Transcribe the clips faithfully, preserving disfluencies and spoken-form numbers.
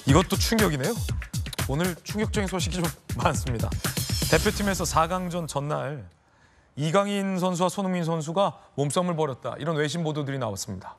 이것도 충격이네요. 오늘 충격적인 소식이 좀 많습니다. 대표팀에서 사 강전 전날 이강인 선수와 손흥민 선수가 몸싸움을 벌였다. 이런 외신 보도들이 나왔습니다.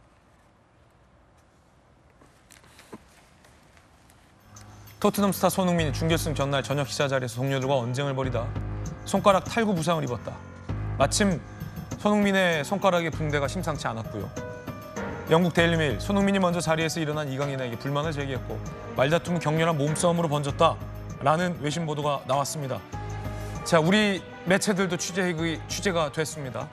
토트넘 스타 손흥민이 준결승 전날 저녁 식사 자리에서 동료들과 언쟁을 벌이다 손가락 탈구 부상을 입었다. 마침 손흥민의 손가락의 붕대가 심상치 않았고요. 영국 데일리메일, 손흥민이 먼저 자리에서 일어난 이강인에게 불만을 제기했고 말다툼은 격렬한 몸싸움으로 번졌다라는 외신 보도가 나왔습니다. 자, 우리 매체들도 취재, 취재가 됐습니다.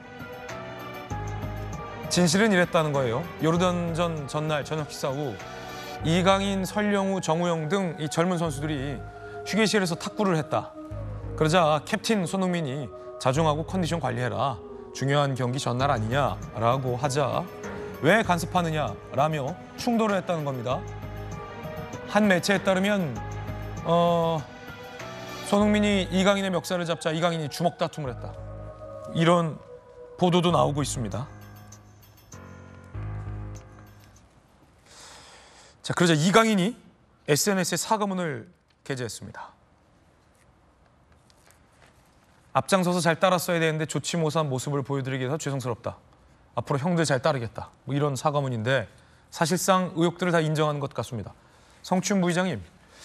진실은 이랬다는 거예요. 요르단전 전날 저녁 식사 후 이강인, 설령우, 정우영 등 이 젊은 선수들이 휴게실에서 탁구를 했다. 그러자 캡틴 손흥민이 자중하고 컨디션 관리해라. 중요한 경기 전날 아니냐라고 하자 왜 간섭하느냐라며 충돌을 했다는 겁니다. 한 매체에 따르면 어, 손흥민이 이강인의 멱살을 잡자 이강인이 주먹 다툼을 했다. 이런 보도도 나오고 있습니다. 자, 그러자 이강인이 에스엔에스에 사과문을 게재했습니다. 앞장서서 잘 따랐어야 되는데 좋지 못한 모습을 보여드리게 해서 죄송스럽다. 앞으로 형들 잘 따르겠다. 뭐 이런 사과문인데 사실상 의혹들을 다 인정하는 것 같습니다. 성춘 부의장님,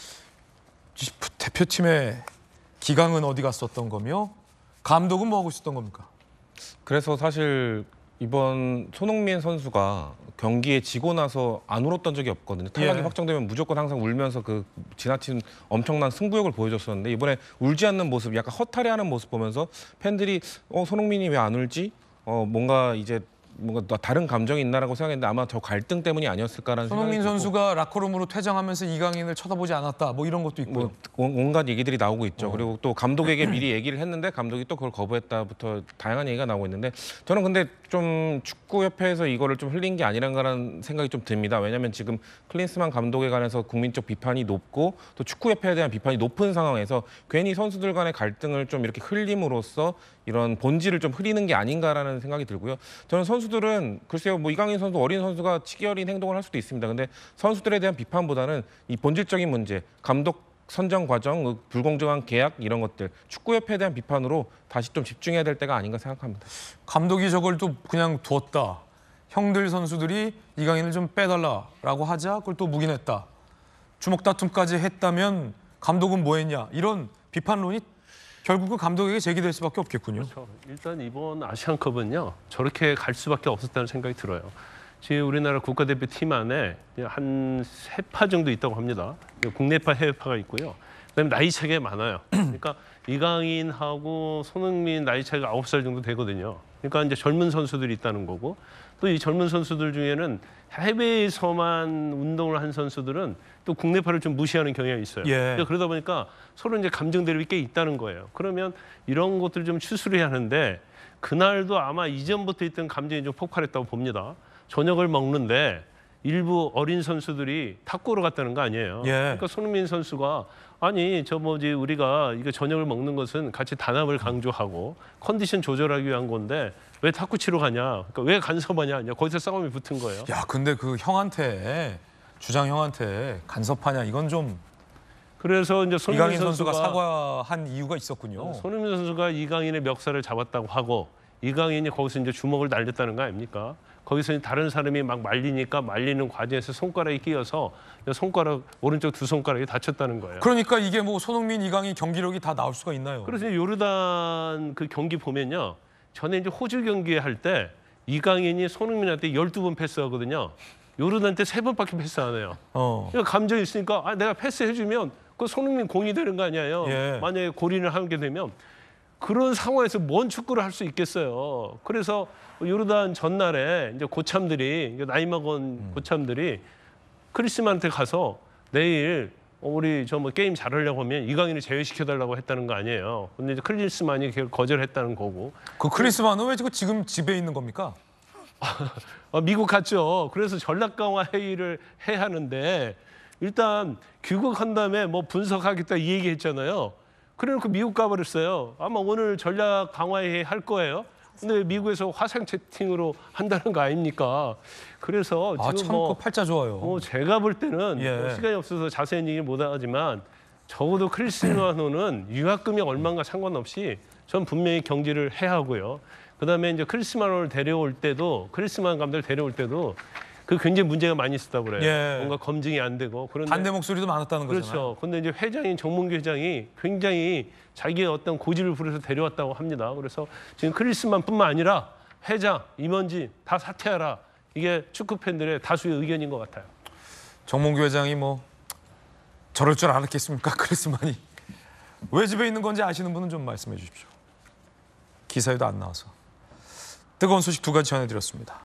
대표팀의 기강은 어디 갔었던 거며 감독은 뭐 하고 있었던 겁니까? 그래서 사실 이번 손흥민 선수가 경기에 지고 나서 안 울었던 적이 없거든요. 탈락이 예. 확정되면 무조건 항상 울면서 그 지나친 엄청난 승부욕을 보여줬었는데 이번에 울지 않는 모습, 약간 허탈해하는 모습 보면서 팬들이 어 손흥민이 왜 안 울지? 어 뭔가 이제 뭔가 다른 감정이 있나라고 생각했는데 아마 저 갈등 때문이 아니었을까라는 손흥민 생각이 선수가 라커룸으로 퇴장하면서 이강인을 쳐다보지 않았다. 뭐 이런 것도 있고. 뭐 온갖 얘기들이 나오고 있죠. 어. 그리고 또 감독에게 미리 얘기를 했는데 감독이 또 그걸 거부했다부터 다양한 얘기가 나오고 있는데 저는 근데 좀 축구협회에서 이거를 좀 흘린 게 아니란가라는 생각이 좀 듭니다. 왜냐하면 지금 클린스만 감독에 관해서 국민적 비판이 높고 또 축구협회에 대한 비판이 높은 상황에서 괜히 선수들 간의 갈등을 좀 이렇게 흘림으로써 이런 본질을 좀 흐리는 게 아닌가라는 생각이 들고요. 저는 선수들은 글쎄요, 뭐 이강인 선수 어린 선수가 치기 어린 행동을 할 수도 있습니다. 근데 선수들에 대한 비판보다는 이 본질적인 문제, 감독 선정 과정, 불공정한 계약 이런 것들, 축구협회에 대한 비판으로 다시 좀 집중해야 될 때가 아닌가 생각합니다. 감독이 저걸 또 그냥 뒀다. 형들 선수들이 이강인을 좀 빼달라라고 하자 그걸 또 묵인했다. 주먹 다툼까지 했다면 감독은 뭐 했냐. 이런 비판론이 결국은 감독에게 제기될 수밖에 없겠군요. 그렇죠. 일단 이번 아시안컵은요. 저렇게 갈 수밖에 없었다는 생각이 들어요. 지금 우리나라 국가대표팀 안에 한 세 파 정도 있다고 합니다. 국내파, 해외파가 있고요. 그다음에 나이 차이가 많아요. 그러니까 이강인하고 손흥민 나이 차이가 아홉 살 정도 되거든요. 그러니까 이제 젊은 선수들이 있다는 거고 또 이 젊은 선수들 중에는 해외에서만 운동을 한 선수들은 또 국내파를 좀 무시하는 경향이 있어요. 예. 그러다 보니까 서로 이제 감정 대립이 꽤 있다는 거예요. 그러면 이런 것들을 좀 추스려야 하는데 그날도 아마 이전부터 있던 감정이 좀 폭발했다고 봅니다. 저녁을 먹는데 일부 어린 선수들이 탁구로 갔다는 거 아니에요. 예. 그러니까 손흥민 선수가 아니 저 뭐지 우리가 이거 저녁을 먹는 것은 같이 단합을 강조하고 컨디션 조절하기 위한 건데 왜 탁구 치러 가냐? 그러니까 왜 간섭하냐? 거기서 싸움이 붙은 거예요. 야, 근데 그 형한테 주장 형한테 간섭하냐 이건 좀 그래서 이제 손흥민 이강인 선수가, 선수가 사과한 이유가 있었군요. 손흥민 선수가 이강인의 멱살을 잡았다고 하고 이강인이 거기서 이제 주먹을 날렸다는 거 아닙니까? 거기서 다른 사람이 막 말리니까 말리는 과정에서 손가락이 끼어서 손가락 오른쪽 두 손가락이 다쳤다는 거예요. 그러니까 이게 뭐 손흥민, 이강인 경기력이 다 나올 수가 있나요? 그래서 요르단 그 경기 보면요. 전에 이제 호주 경기 할 때 이강인이 손흥민한테 열두 번 패스하거든요. 요르단한테 세 번밖에 패스 안 해요. 어. 그러니까 감정이 있으니까 아, 내가 패스해주면 그 손흥민 공이 되는 거 아니에요. 예. 만약에 골인을 하게 되면 그런 상황에서 뭔 축구를 할 수 있겠어요. 그래서 요르단 전날에 이제 고참들이 나이 먹은 음. 고참들이 크리스만한테 가서 내일 우리 저 뭐 게임 잘하려고 하면 이강인을 제외시켜달라고 했다는 거 아니에요. 근데 이제 크리스만이 거절했다는 거고. 그 크리스만은 왜 지금 집에 있는 겁니까? 아, 미국 갔죠. 그래서 전략 강화 회의를 해야 하는데 일단 귀국한 다음에 뭐 분석하겠다 이 얘기했잖아요. 그래놓고 미국 가버렸어요. 아마 오늘 전략 강화 회의 할 거예요. 근데 미국에서 화상 채팅으로 한다는 거 아닙니까? 그래서 아, 지금 참 뭐 그 팔자 좋아요. 뭐 제가 볼 때는 예. 뭐 시간이 없어서 자세한 얘기를 못 하지만 적어도 크리스티아노는 유학금이 얼마인가 상관없이 전 분명히 경질을 해야 하고요. 그다음에 이제 크리스티아노를 데려올 때도 크리스티아노 감독을 데려올 때도 그 굉장히 문제가 많이 있었다고 그래요. 예. 뭔가 검증이 안 되고 그런데 반대 목소리도 많았다는 거잖아요. 그렇죠. 근데 이제 회장인 정몽규 회장이 굉장히 자기의 어떤 고집을 부려서 데려왔다고 합니다. 그래서 지금 크리스만뿐만 아니라 회장, 임원진 다 사퇴하라. 이게 축구 팬들의 다수의 의견인 것 같아요. 정몽규 회장이 뭐 저럴 줄 알았겠습니까? 크리스만이 왜 집에 있는 건지 아시는 분은 좀 말씀해 주십시오. 기사에도 안 나와서 뜨거운 소식 두 가지 전해드렸습니다.